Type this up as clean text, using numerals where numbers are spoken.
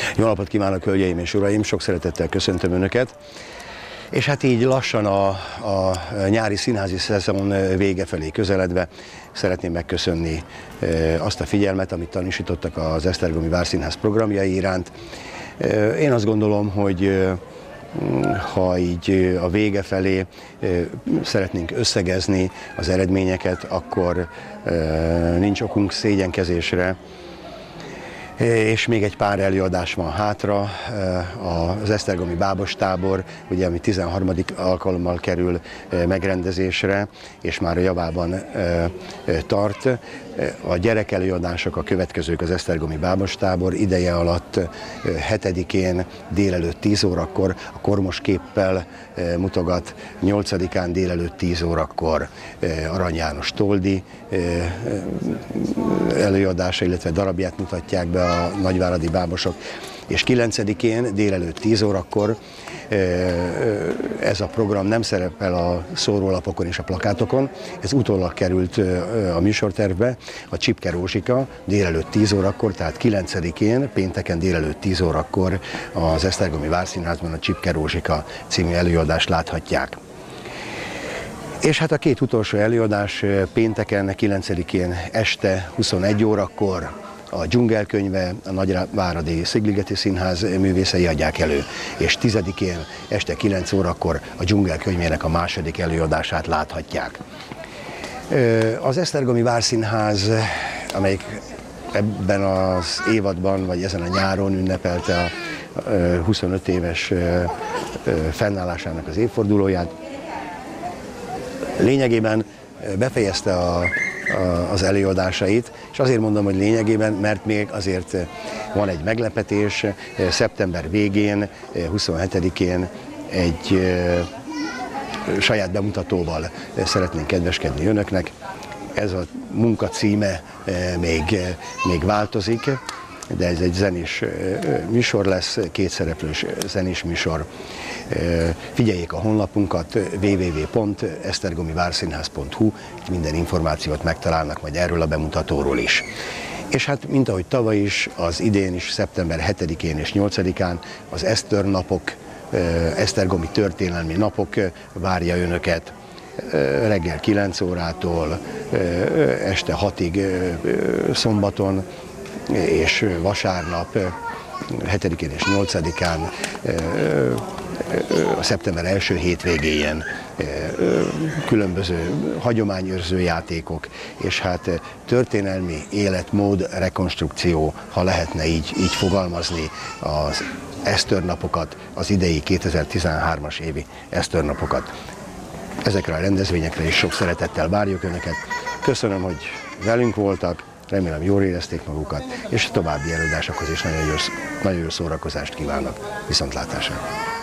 Jó napot kívánok, hölgyeim és uraim! Sok szeretettel köszöntöm Önöket. És hát így lassan a nyári színházi szezon vége felé közeledve szeretném megköszönni azt a figyelmet, amit tanúsítottak az Esztergomi Várszínház programjai iránt. Én azt gondolom, hogy ha így a vége felé szeretnénk összegezni az eredményeket, akkor nincs okunk szégyenkezésre. És még egy pár előadás van hátra, az esztergomi bábostábor, ugye, ami 13. alkalommal kerül megrendezésre, és már a javában tart. A gyerekelőadások a következők: az esztergomi bábostábor ideje alatt 7-én délelőtt 10 órakor a Kormos képpel mutogat, 8-án délelőtt 10 órakor Arany János Toldi előadása, illetve darabját mutatják be a nagyváradi bábosok, és 9-én délelőtt 10 órakor ez a program nem szerepel a szórólapokon és a plakátokon, ez utólag került a műsortervbe, a Csipke Rózsika délelőtt 10 órakor, tehát 9-én, pénteken délelőtt 10 órakor az Esztergomi Várszínházban a Csipke Rózsika című előadást láthatják. És hát a két utolsó előadás pénteken, 9-én este 21 órakor a Dzsungelkönyve, a Nagyváradi Szigligeti Színház művészei adják elő, és 10-én este 9 órakor a Dzsungelkönyvének a második előadását láthatják. Az Esztergomi Várszínház, amelyik ebben az évadban, vagy ezen a nyáron ünnepelte a 25 éves fennállásának az évfordulóját, lényegében befejezte az előadásait, és azért mondom, hogy lényegében, mert még azért van egy meglepetés. Szeptember végén, 27-én egy saját bemutatóval szeretnénk kedveskedni Önöknek. Ez a munka címe még változik, de ez egy zenés műsor lesz, kétszereplős zenés műsor. Figyeljék a honlapunkat, www.esztergomivárszínház.hu, minden információt megtalálnak majd erről a bemutatóról is. És hát, mint ahogy tavaly is, az idén is, szeptember 7-én és 8-án az Eszter napok, esztergomi történelmi napok várja Önöket. Reggel 9 órától este 6-ig szombaton, és vasárnap 7-én és 8-án a szeptember első hétvégéjén különböző hagyományőrző játékok, és hát történelmi életmód rekonstrukció, ha lehetne így fogalmazni, az Eszter napokat, az idei 2013-as évi Eszter napokat. Ezekre a rendezvényekre is sok szeretettel várjuk Önöket. Köszönöm, hogy velünk voltak, remélem jól érezték magukat, és további előadásokhoz is nagyon jó szórakozást kívánok. Viszontlátásra!